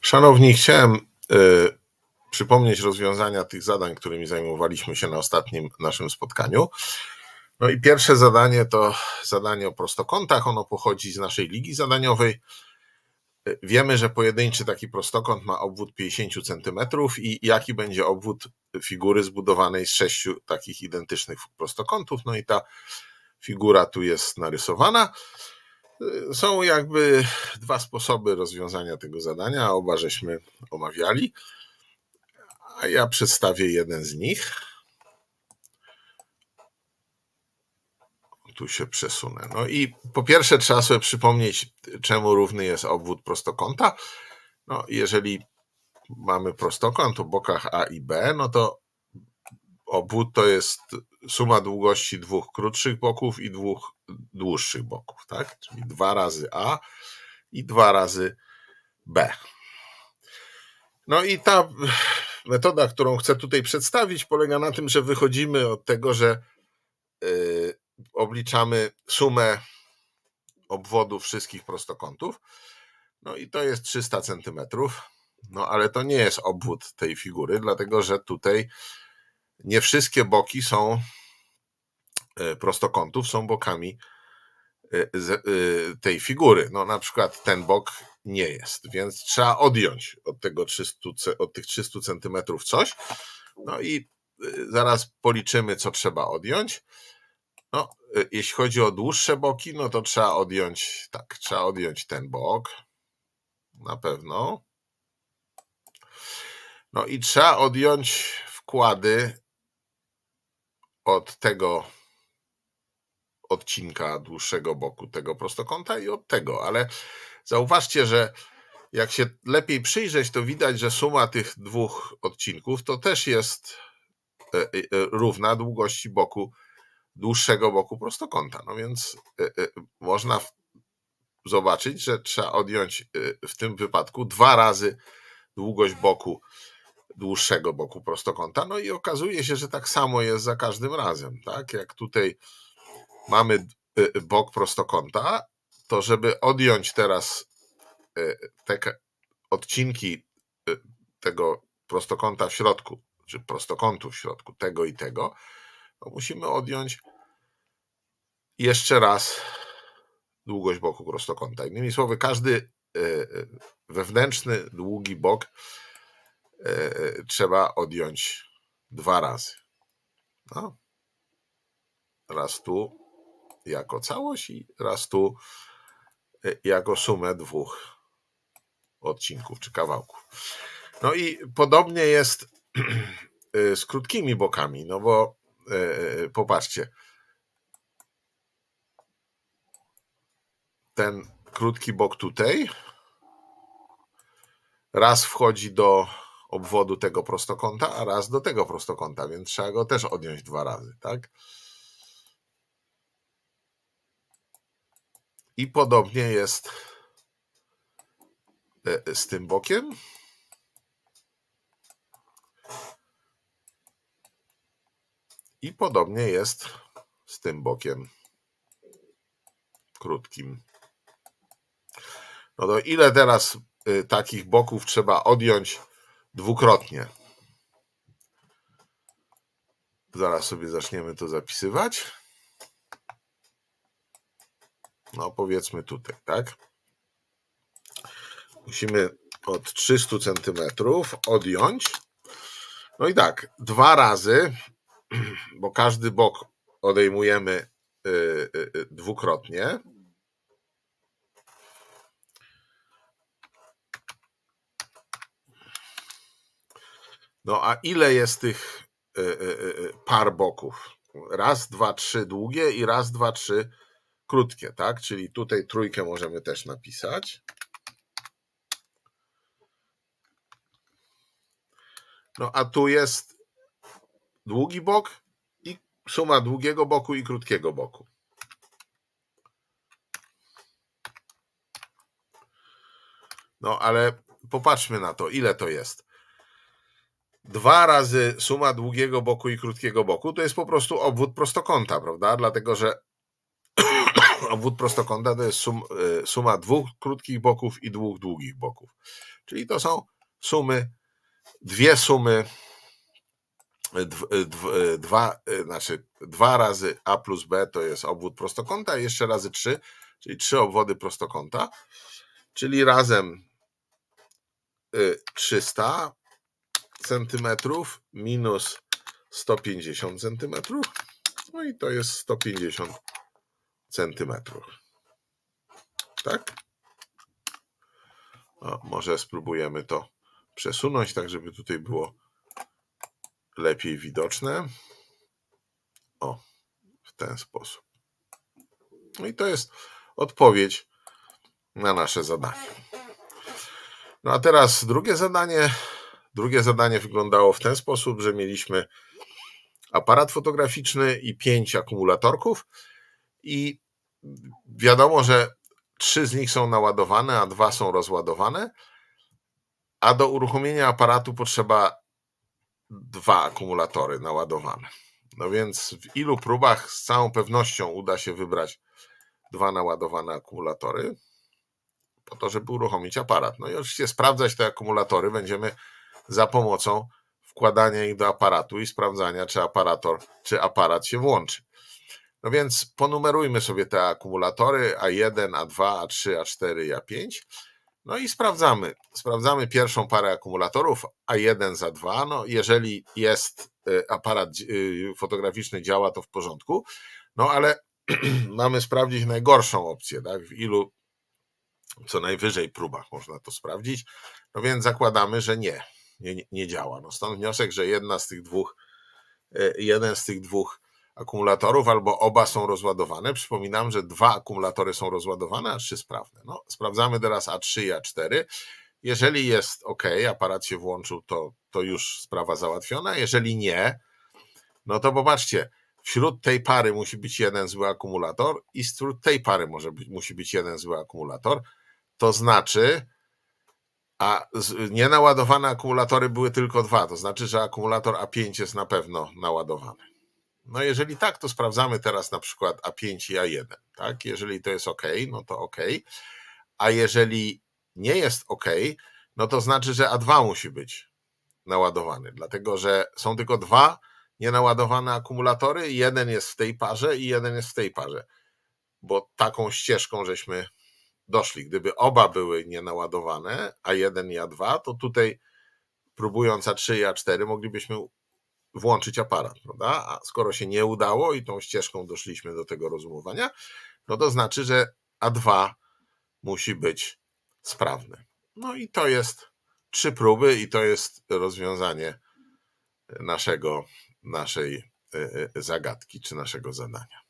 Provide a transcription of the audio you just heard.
Szanowni, chciałem przypomnieć rozwiązania tych zadań, którymi zajmowaliśmy się na ostatnim naszym spotkaniu. No i pierwsze zadanie to zadanie o prostokątach. Ono pochodzi z naszej ligi zadaniowej. Wiemy, że pojedynczy taki prostokąt ma obwód 50 cm i jaki będzie obwód figury zbudowanej z 6 takich identycznych prostokątów. No i ta figura tu jest narysowana. Są jakby dwa sposoby rozwiązania tego zadania, oba żeśmy omawiali, a ja przedstawię jeden z nich. Tu się przesunę. No i po pierwsze trzeba sobie przypomnieć, czemu równy jest obwód prostokąta. No, jeżeli mamy prostokąt o bokach A i B, no to obwód to jest suma długości dwóch krótszych boków i dwóch dłuższych boków, tak? Czyli 2 razy A i 2 razy B. No i ta metoda, którą chcę tutaj przedstawić, polega na tym, że wychodzimy od tego, że obliczamy sumę obwodów wszystkich prostokątów. No i to jest 300 cm. No ale to nie jest obwód tej figury, dlatego że tutaj nie wszystkie boki są prostokątów, są bokami tej figury. No na przykład ten bok nie jest, więc trzeba odjąć od tych 300 cm coś. No i zaraz policzymy, co trzeba odjąć. No, jeśli chodzi o dłuższe boki, no to trzeba odjąć, tak, trzeba odjąć ten bok, na pewno. No i trzeba odjąć wkłady od tego odcinka dłuższego boku tego prostokąta i od tego, ale zauważcie, że jak się lepiej przyjrzeć, to widać, że suma tych dwóch odcinków to też jest równa długości boku, dłuższego boku prostokąta. No więc można zobaczyć, że trzeba odjąć w tym wypadku 2 razy długość boku, dłuższego boku prostokąta. No i okazuje się, że tak samo jest za każdym razem. Tak? Jak tutaj mamy bok prostokąta, to żeby odjąć teraz te odcinki tego prostokąta w środku, czy prostokątu w środku, tego i tego, to musimy odjąć jeszcze raz długość boku prostokąta. Innymi słowy, każdy wewnętrzny, długi bok trzeba odjąć 2 razy. No. Raz tu jako całość i raz tu jako sumę dwóch odcinków czy kawałków. No i podobnie jest z krótkimi bokami, no bo popatrzcie, ten krótki bok tutaj raz wchodzi do obwodu tego prostokąta, a raz do tego prostokąta, więc trzeba go też odjąć 2 razy, tak? I podobnie jest z tym bokiem. I podobnie jest z tym bokiem krótkim. No to ile teraz takich boków trzeba odjąć dwukrotnie? Zaraz sobie zaczniemy to zapisywać. No powiedzmy tutaj, tak? Musimy od 300 cm odjąć. No i tak, 2 razy, bo każdy bok odejmujemy dwukrotnie. No a ile jest tych par boków? Raz, 2, 3 długie i raz, 2, 3 krótkie, tak? Czyli tutaj trójkę możemy też napisać. No a tu jest długi bok i suma długiego boku i krótkiego boku. No ale popatrzmy na to, ile to jest. 2 razy suma długiego boku i krótkiego boku to jest po prostu obwód prostokąta, prawda? Dlatego, że obwód prostokąta to jest suma dwóch krótkich boków i dwóch długich boków. Czyli to są sumy, dwie sumy, znaczy 2 razy a plus b to jest obwód prostokąta i jeszcze razy 3, czyli 3 obwody prostokąta, czyli razem 300 centymetrów minus 150 centymetrów, no i to jest 150 centymetrów. Tak? Może spróbujemy to przesunąć, tak żeby tutaj było lepiej widoczne. O, w ten sposób. No i to jest odpowiedź na nasze zadanie. No a teraz drugie zadanie. Drugie zadanie wyglądało w ten sposób, że mieliśmy aparat fotograficzny i 5 akumulatorków i wiadomo, że 3 z nich są naładowane, a 2 są rozładowane, a do uruchomienia aparatu potrzeba 2 akumulatory naładowane. No więc w ilu próbach z całą pewnością uda się wybrać 2 naładowane akumulatory po to, żeby uruchomić aparat. No i oczywiście sprawdzać te akumulatory będziemy za pomocą wkładania ich do aparatu i sprawdzania, czy aparat się włączy. No więc ponumerujmy sobie te akumulatory A1, A2, A3, A4 i A5. No i sprawdzamy pierwszą parę akumulatorów A1 za 2. No jeżeli jest aparat fotograficzny, działa, to w porządku. No ale mamy sprawdzić najgorszą opcję, tak? W ilu co najwyżej próbach można to sprawdzić. No więc zakładamy, że nie działa. No stąd wniosek, że jeden z tych dwóch akumulatorów albo oba są rozładowane. Przypominam, że 2 akumulatory są rozładowane, a 3 sprawne. No, sprawdzamy teraz A3 i A4. Jeżeli jest OK, aparat się włączył, to już sprawa załatwiona. Jeżeli nie, no to popatrzcie, wśród tej pary musi być jeden zły akumulator i wśród tej pary musi być jeden zły akumulator. To znaczy, nienaładowane akumulatory były tylko 2, to znaczy, że akumulator A5 jest na pewno naładowany. No jeżeli tak, to sprawdzamy teraz na przykład A5 i A1. Tak? Jeżeli to jest OK, no to OK. A jeżeli nie jest OK, no to znaczy, że A2 musi być naładowany, dlatego że są tylko 2 nienaładowane akumulatory, jeden jest w tej parze i jeden jest w tej parze, bo taką ścieżką żeśmy doszli. Gdyby oba były nienaładowane, A1 i A2, to tutaj próbując A3 i A4 moglibyśmy włączyć aparat, prawda? A skoro się nie udało i tą ścieżką doszliśmy do tego rozumowania, no to znaczy, że A2 musi być sprawny. No i to jest 3 próby i to jest rozwiązanie naszej zagadki czy naszego zadania.